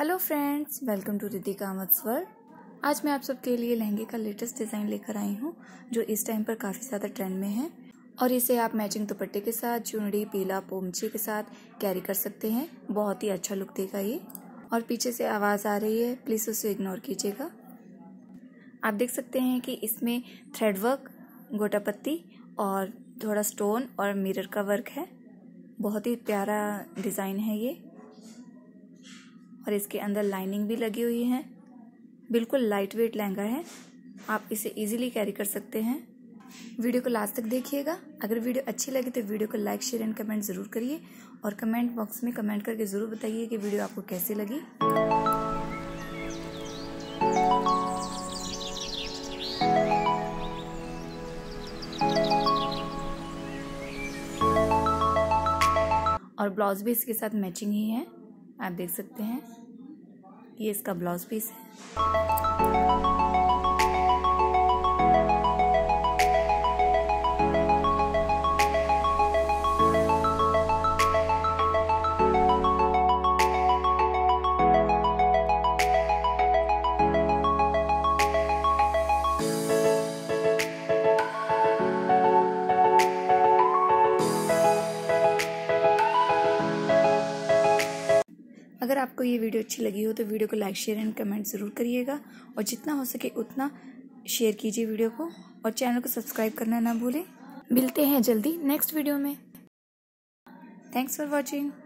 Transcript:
Hello friends, welcome to Ritika Ahmad's world. आज मैं आप सबके लिए लहंगे का लेटेस्ट डिज़ाइन लेकर आई हूँ जो इस टाइम पर काफ़ी ज़्यादा ट्रेंड में है और इसे आप मैचिंग दुपट्टे के साथ, चुनरी, पीला, पोमचे के साथ कैरी कर सकते हैं। बहुत ही अच्छा लुक देगा ये। और पीछे से आवाज़ आ रही है, प्लीज़ उसे इग्नोर कीजिएगा। आप देख सकते हैं कि इसमें थ्रेड वर्क, गोटा पत्ती और थोड़ा स्टोन और मिरर का वर्क है। बहुत ही प्यारा डिज़ाइन है ये और इसके अंदर लाइनिंग भी लगी हुई है। बिल्कुल लाइट वेट लहंगा है, आप इसे इजीली कैरी कर सकते हैं। वीडियो को लास्ट तक देखिएगा। अगर वीडियो अच्छी लगे तो वीडियो को लाइक, शेयर एंड कमेंट ज़रूर करिए और कमेंट बॉक्स में कमेंट करके ज़रूर बताइए कि वीडियो आपको कैसी लगी। और ब्लाउज भी इसके साथ मैचिंग ही है, आप देख सकते हैं। ये इसका ब्लाउज पीस है। अगर आपको ये वीडियो अच्छी लगी हो तो वीडियो को लाइक, शेयर एंड कमेंट ज़रूर करिएगा और जितना हो सके उतना शेयर कीजिए वीडियो को और चैनल को सब्सक्राइब करना ना भूलें। मिलते हैं जल्दी नेक्स्ट वीडियो में। Thanks for watching.